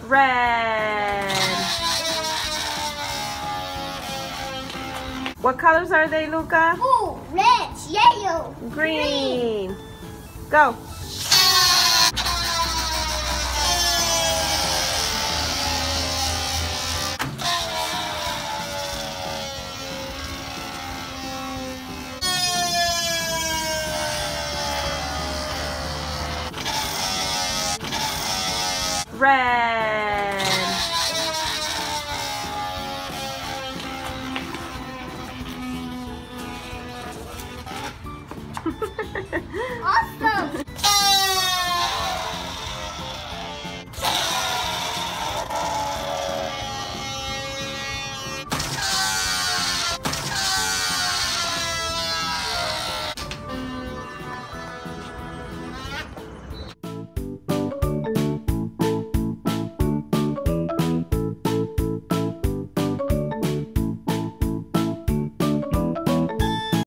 Red. What colors are they, Luca? Blue, red, yellow, Green. Go. Red.